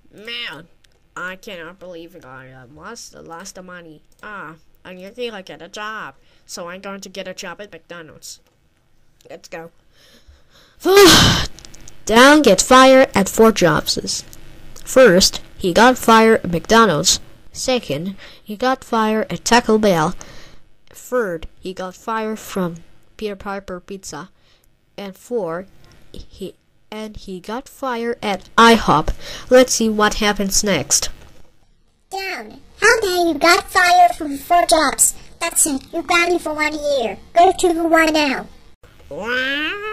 Man, I cannot believe I lost the money. I need to get a job. So I'm going to get a job at McDonald's. Let's go. Dan gets fired at 4 jobs. First, he got fired at McDonald's. Second, he got fired at Taco Bell. Third, he got fired from Peter Piper Pizza. And fourth, he got fired at IHOP. Let's see what happens next. Dan, how dare you got fired from 4 jobs? That's it, you're grounded for 1 year. Go to the Y now. Wow.